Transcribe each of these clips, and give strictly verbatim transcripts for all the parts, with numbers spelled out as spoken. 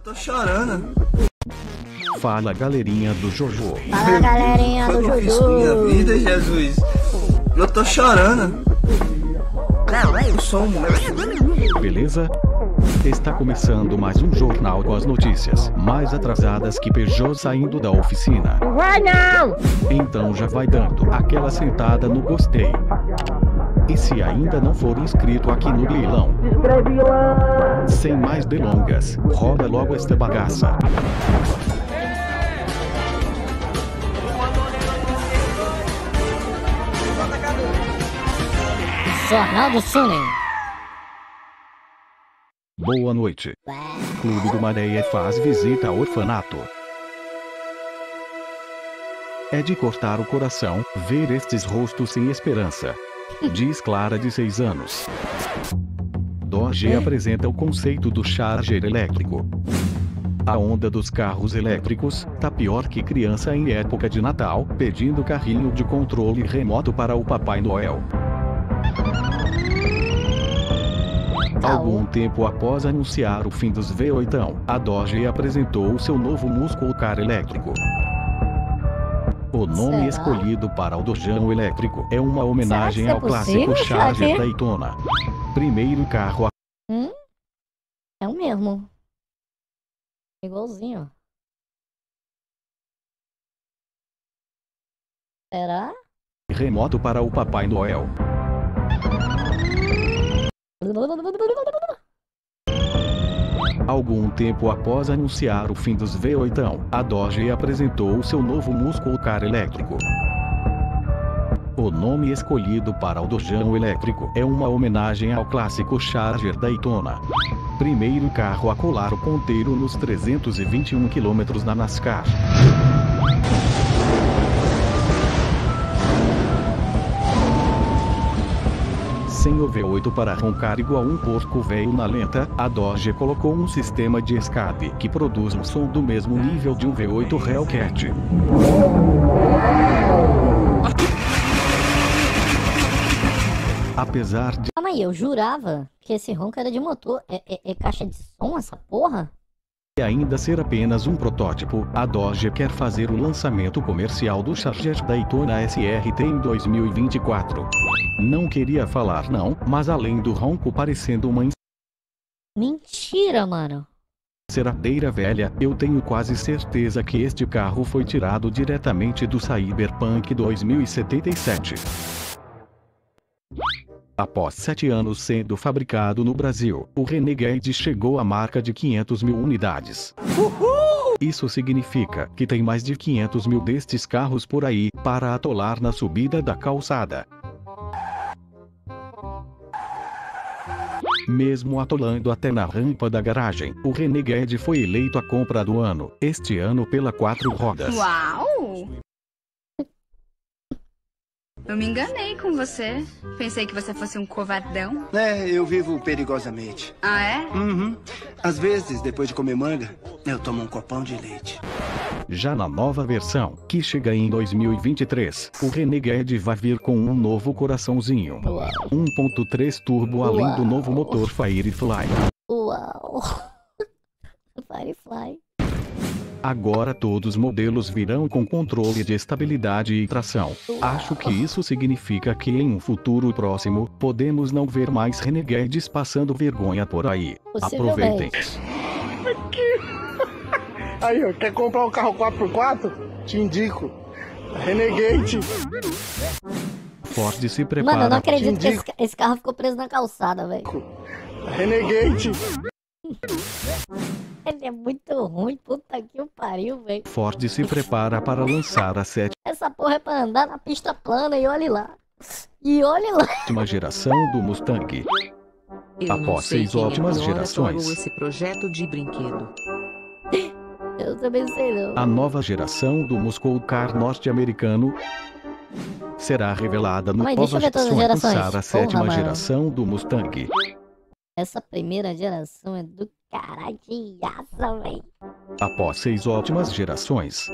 Tô chorando. Fala, galerinha do Jojo. Fala, galerinha do Foi isso minha Jojo. vida, Jesus. Eu tô chorando. Eu sou um... Beleza? Está começando mais um jornal com as notícias mais atrasadas que Peugeot saindo da oficina. Vai não! Então já vai dando aquela sentada no gostei. E se ainda não for inscrito aqui no leilão, sem mais delongas, roda logo esta bagaça. Jornal do Sunen. Boa noite. Clube do Maréia faz visita ao orfanato. É de cortar o coração ver estes rostos sem esperança. Diz Clara, de seis anos. Dodge apresenta o conceito do charger elétrico. A onda dos carros elétricos tá pior que criança em época de Natal, pedindo carrinho de controle remoto para o Papai Noel. Algum tempo após anunciar o fim dos V oito, a Dodge apresentou seu novo Muscle Car elétrico. O nome Será? escolhido para o Dojão elétrico é uma homenagem Será ao que isso é clássico possível? Será Charger que- Daytona. Primeiro carro a Hum? É o mesmo. Igualzinho. Será? remoto para o Papai Noel. Algum tempo após anunciar o fim dos V oito, a Dodge apresentou seu novo Muscle Car elétrico. O nome escolhido para o Dojão elétrico é uma homenagem ao clássico Charger Daytona. Primeiro carro a colar o ponteiro nos trezentos e vinte e um quilômetros na NASCAR. Sem o V oito para roncar igual um porco velho na lenta, a Dodge colocou um sistema de escape que produz um som do mesmo nível de um V oito Hellcat. Apesar de Calma aí, eu jurava que esse ronco era de motor. É, é- é caixa de som essa porra? ainda ser apenas um protótipo, a Dodge quer fazer o lançamento comercial do Charger Daytona S R T em dois mil e vinte e quatro. Não queria falar não, mas além do ronco parecendo uma Mentira, mano. enceradeira velha, eu tenho quase certeza que este carro foi tirado diretamente do Cyberpunk dois mil e setenta e sete. Após sete anos sendo fabricado no Brasil, o Renegade chegou à marca de quinhentas mil unidades. Isso significa que tem mais de quinhentos mil destes carros por aí, para atolar na subida da calçada. Mesmo atolando até na rampa da garagem, o Renegade foi eleito a compra do ano, este ano pela Quatro Rodas. Uau! Eu me enganei com você. Pensei que você fosse um covardão. É, eu vivo perigosamente. Ah, é? Uhum. Às vezes, depois de comer manga, eu tomo um copão de leite. Já na nova versão, que chega em dois mil e vinte e três, o Renegade vai vir com um novo coraçãozinho. Uau. um ponto três turbo além do novo motor Firefly. Uau. Firefly. Agora todos os modelos virão com controle de estabilidade e tração. Acho que isso significa que em um futuro próximo, podemos não ver mais Renegades passando vergonha por aí. Aproveitem. Aí, ó, quer comprar um carro quatro por quatro? Te indico. Renegade. Ford se Mano, eu prepara. não acredito que Entendi. esse, ca- esse carro ficou preso na calçada, velho. Renegade. Ele é muito ruim, puta que o pariu, velho. Ford se prepara para lançar a Essa porra é pra andar na pista plana e olhe lá. E olhe lá. sétima geração do Mustang. Eu não Após sei seis quem ótimas é que gerações. adorou esse projeto de brinquedo. Eu também sei não. A nova geração do Muscle Car norte-americano será revelada no Mas deixa eu ver todas as pós-ações gerações. lançar a sétima Porra, mano. geração do Mustang. Essa primeira geração é do caralho de asa, velho. Após seis ótimas gerações,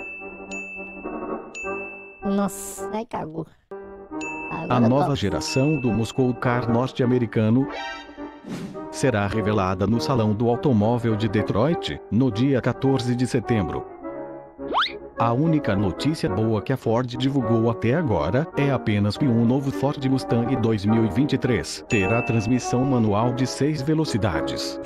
Nossa, ai cagou. a Agora nova top. geração do Muscle Car norte-americano será revelada no Salão do Automóvel de Detroit, no dia quatorze de setembro. A única notícia boa que a Ford divulgou até agora é apenas que um novo Ford Mustang dois mil e vinte e três terá transmissão manual de seis velocidades.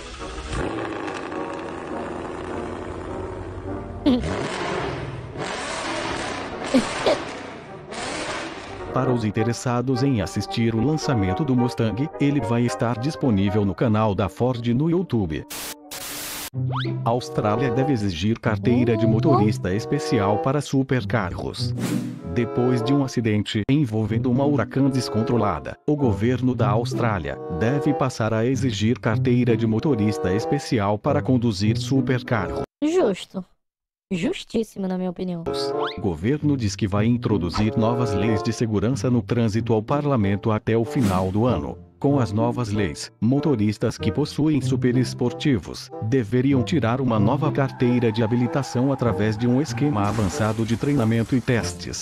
Para os interessados em assistir o lançamento do Mustang, ele vai estar disponível no canal da Ford no YouTube. A Austrália deve exigir carteira de motorista especial para supercarros. Depois de um acidente envolvendo uma Huracan descontrolada, o governo da Austrália deve passar a exigir carteira de motorista especial para conduzir supercarro. Justo. Justíssimo, na minha opinião. O governo diz que vai introduzir novas leis de segurança no trânsito ao parlamento até o final do ano. Com as novas leis, motoristas que possuem superesportivos deveriam tirar uma nova carteira de habilitação através de um esquema avançado de treinamento e testes.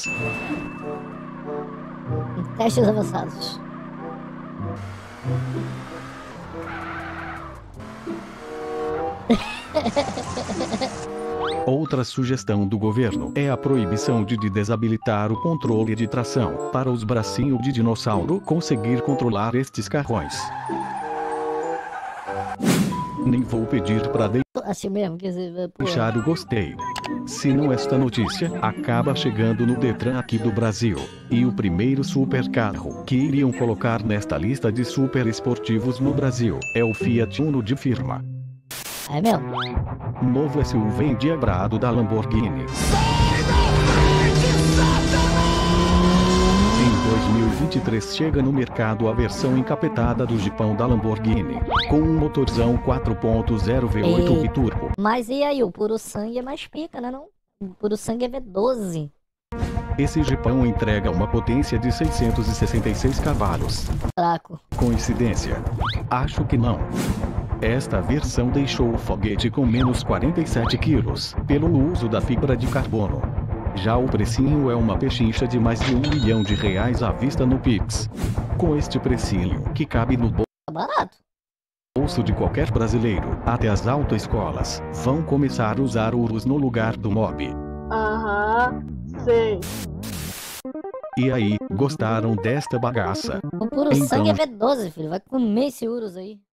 Testes avançados. Outra sugestão do governo é a proibição de desabilitar o controle de tração para os bracinhos de dinossauro conseguir controlar estes carrões. Nem vou pedir para Assim mesmo, quer dizer, pô. deixar o gostei. Senão esta notícia acaba chegando no Detran aqui do Brasil. E o primeiro supercarro que iriam colocar nesta lista de super esportivos no Brasil é o Fiat Uno de firma. É mesmo? Novo S U V endiabrado da Lamborghini. Em dois mil e vinte e três chega no mercado a versão encapetada do Jeepão da Lamborghini, com um motorzão quatro ponto zero V oito E- biturbo. Mas e aí, o puro sangue é mais pica, né não? O puro sangue é V doze. Esse Jeepão entrega uma potência de seiscentos e sessenta e seis cavalos. Fraco. Coincidência? Acho que não. Esta versão deixou o foguete com menos quarenta e sete quilos, pelo uso da fibra de carbono. Já o precinho é uma pechincha de mais de um milhão de reais à vista no Pix. Com este precinho, que cabe no Tá barato. bolso de qualquer brasileiro, até as autoescolas vão começar a usar urus no lugar do mob. Aham, sei. E aí, gostaram desta bagaça? O puro Então- sangue é V doze, filho. Vai comer esse Urus aí.